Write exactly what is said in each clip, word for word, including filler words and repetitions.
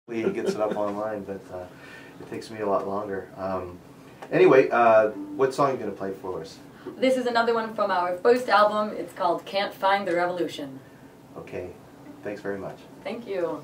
He gets it up online, but uh, it takes me a lot longer. Um, anyway, uh, what song are you going to play for us? This is another one from our first album. It's called Can't Find the Revolution. Okay, thanks very much. Thank you.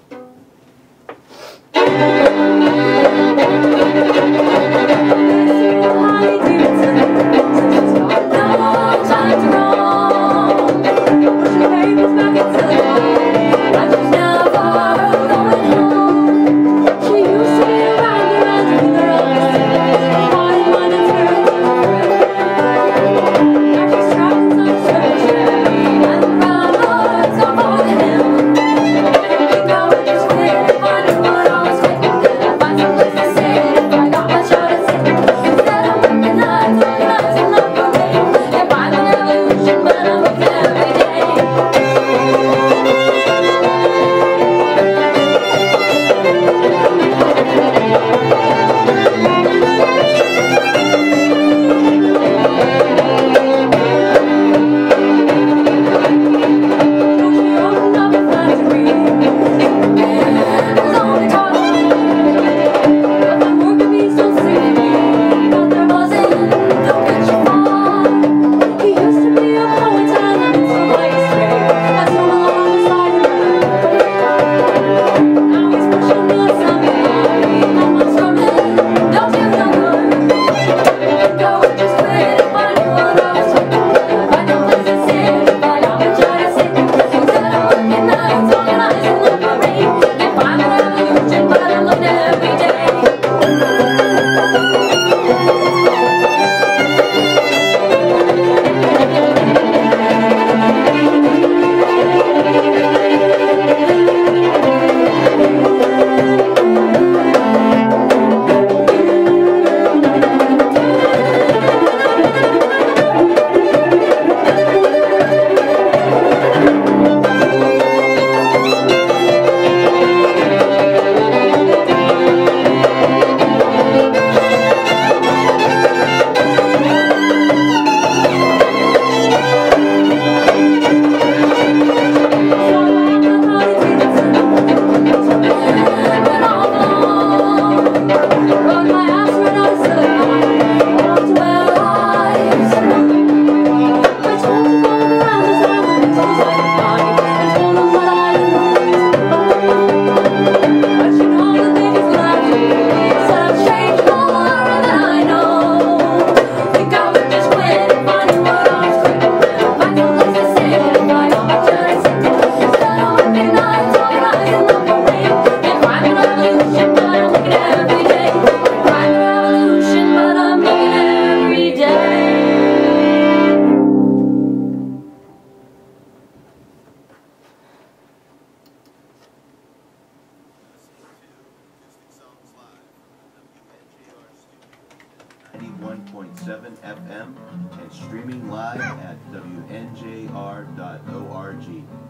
ninety-one point seven F M and streaming live at W N J R dot org.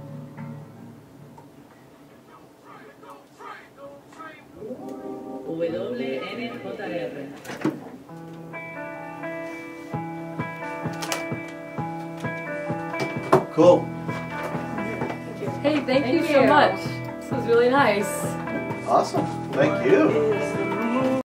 W N J R. Cool. Hey, thank, Thank you you so much. This was really nice. Awesome. Thank you.